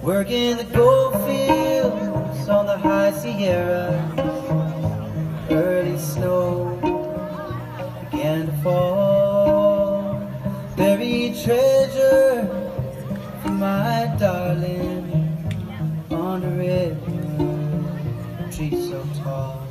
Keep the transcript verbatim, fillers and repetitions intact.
Working the gold fields on the high Sierra. Early snow began to fall. Buried treasure for my darling under it, tree so tall.